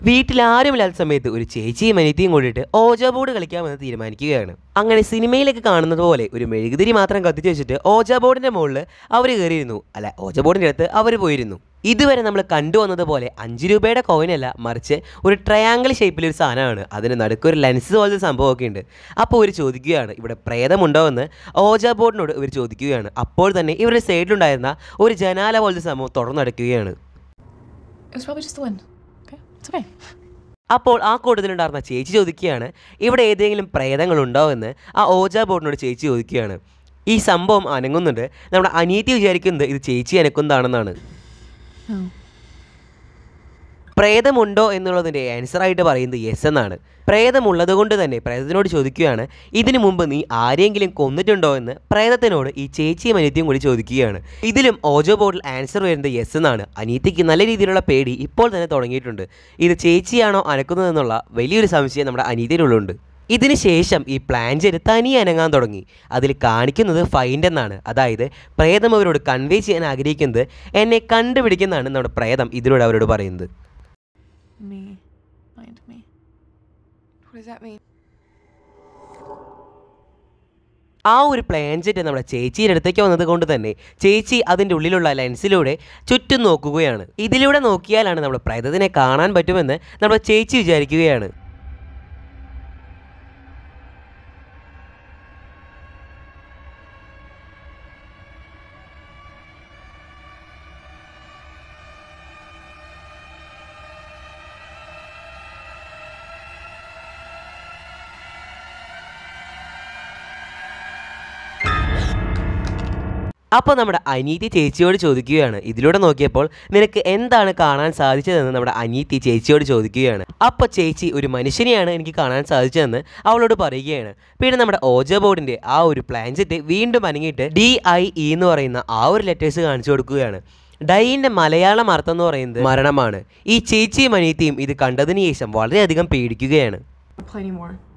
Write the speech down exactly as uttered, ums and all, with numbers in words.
വീട്ടിൽ ആരുമില്ലാത്ത സമയത്ത് ഒരു ചേച്ചിയും അനിയത്തിയും കൂടിയിട്ട് ഓജ ബോർഡ് കളിക്കാമെന്ന് തീരുമാനിക്കുകയാണ്. അങ്ങനെ സിനിമയിലേക്ക് കാണുന്നത് പോലെ ഒരു മെഴുകുതിരി മാത്രം കത്തിച്ച് വെച്ചിട്ട് ഓജ ബോർഡിൻ്റെ മുകളിൽ അവർ കയറിയിരുന്നു. അല്ല, ഓജ ബോർഡിൻ്റെ അടുത്ത് അവർ പോയിരുന്നു. ഇതുവരെ നമ്മൾ കണ്ടുവന്നതുപോലെ അഞ്ച് രൂപയുടെ കോയിനല്ല, മറിച്ച് ഒരു ട്രയാങ്കിൾ ഷേപ്പിലൊരു സാധനമാണ്. അതിന് നടുക്കൊരു ലെൻസ് പോലത്തെ സംഭവമൊക്കെ ഉണ്ട്. അപ്പോൾ ഇവർ ചോദിക്കുകയാണ് ഇവിടെ പ്രേതമുണ്ടോ എന്ന്. ഓജ ബോർഡിനോട് ഇവർ ചോദിക്കുകയാണ്. അപ്പോൾ തന്നെ ഇവരുടെ സൈഡിലുണ്ടായിരുന്ന ഒരു ജനാല പോലത്തെ സംഭവം തുറന്നടക്കുകയാണ്. അപ്പോൾ ആ കൂട്ടത്തിലുണ്ടായിരുന്ന ചേച്ചി ചോദിക്കുകയാണ് ഇവിടെ ഏതെങ്കിലും പ്രേതങ്ങളുണ്ടോ എന്ന്. ആ ഓജ ബോർഡിനോട് ചേച്ചി ചോദിക്കുകയാണ്. ഈ സംഭവം അനങ്ങുന്നുണ്ട്. നമ്മുടെ അനിയത്തി വിചാരിക്കുന്നത് ഇത് ചേച്ചി അനക്കുന്നതാണെന്നാണ്. പ്രേതമുണ്ടോ എന്നുള്ളതിൻ്റെ ആൻസറായിട്ട് പറയുന്നത് യെസ് എന്നാണ്. പ്രേതമുള്ളത് കൊണ്ട് തന്നെ പ്രേതത്തിനോട് ചോദിക്കുകയാണ് ഇതിനു മുമ്പ് നീ ആരെങ്കിലും കൊന്നിട്ടുണ്ടോ എന്ന് പ്രേതത്തിനോട് ഈ ചേച്ചിയും അനിയത്തിയും കൂടി ചോദിക്കുകയാണ്. ഇതിലും ഓജോ ബോർഡിൽ ആൻസർ വരുന്നത് യെസ് എന്നാണ്. അനിയത്തിക്ക് നല്ല രീതിയിലുള്ള പേടി ഇപ്പോൾ തന്നെ തുടങ്ങിയിട്ടുണ്ട്. ഇത് ചേച്ചിയാണോ അനക്കുന്നതെന്നുള്ള വലിയൊരു സംശയം നമ്മുടെ അനിയത്തിനുള്ളുണ്ട്. ഇതിന് ശേഷം ഈ പ്ലാൻജർ തനിയെ അനങ്ങാൻ തുടങ്ങി. അതിൽ കാണിക്കുന്നത് ഫൈൻഡ് എന്നാണ്. അതായത് പ്രേതം അവരോട് കൺവേ ചെയ്യാൻ ആഗ്രഹിക്കുന്നത് എന്നെ കണ്ടുപിടിക്കുന്നതാണ് നമ്മുടെ പ്രേതം ഇതിലൂടെ അവരോട് പറയുന്നത്. Me. Find me. What does that mean? ആ ഒരു പ്ലാൻജെറ്റ് നമ്മുടെ ചേച്ചിയുടെ അടുത്തേക്ക് വന്നത് കൊണ്ട് തന്നെ ചേച്ചി അതിൻ്റെ ഉള്ളിലുള്ള ലെൻസിലൂടെ ചുറ്റും നോക്കുകയാണ്. ഇതിലൂടെ നോക്കിയാലാണ് നമ്മുടെ പ്രേതത്തിനെ കാണാൻ പറ്റുമെന്ന് നമ്മുടെ ചേച്ചി വിചാരിക്കുകയാണ്. അപ്പോൾ നമ്മുടെ അനിയത്തി ചേച്ചിയോട് ചോദിക്കുകയാണ് ഇതിലൂടെ നോക്കിയപ്പോൾ നിനക്ക് എന്താണ് കാണാൻ സാധിച്ചതെന്ന് നമ്മുടെ അനിയത്തി ചേച്ചിയോട് ചോദിക്കുകയാണ്. അപ്പോൾ ചേച്ചി ഒരു മനുഷ്യനെയാണ് എനിക്ക് കാണാൻ സാധിച്ചതെന്ന് അവളോട് പറയുകയാണ്. പിന്നെ നമ്മുടെ ഓജ ബോർഡിൻ്റെ ആ ഒരു പ്ലാൻജെറ്റ് വീണ്ടും അനങ്ങിയിട്ട് ഡി ഐ ഇ എന്ന് പറയുന്ന ആ ഒരു ലെറ്റേഴ്സ് കാണിച്ചു കൊടുക്കുകയാണ്. ഡൈൻ്റെ മലയാളം അർത്ഥം എന്ന് പറയുന്നത് മരണമാണ്. ഈ ചേച്ചിയും അനിയത്തിയും ഇത് കണ്ടതിന് ശേഷം വളരെയധികം പേടിക്കുകയാണ്.